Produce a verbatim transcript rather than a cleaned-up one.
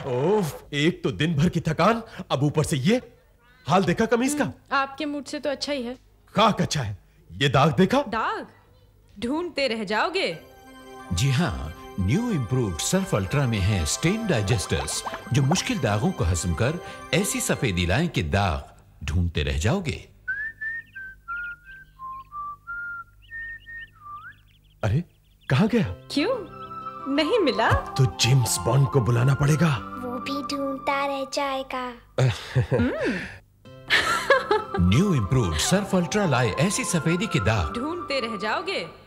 ओफ, एक तो दिन भर की थकान, अब ऊपर से ये हाल देखा कमीज का? आपके मूड से तो अच्छा ही है। खाक अच्छा है, ये दाग देखा? दाग ढूंढते रह जाओगे। जी हाँ, न्यू इम्प्रूव्ड सर्फ अल्ट्रा में है स्टेन डाइजेस्टर्स, जो मुश्किल दागों को हजम कर ऐसी सफेदी लाएं कि दाग ढूंढते रह जाओगे। अरे कहाँ गया? क्यों नहीं मिला? तो जेम्स बॉन्ड को बुलाना पड़ेगा। वो भी ढूंढता रह जाएगा। न्यू इम्प्रूव्ड सर्फ अल्ट्रा लाए ऐसी सफेदी के दाग ढूंढते रह जाओगे।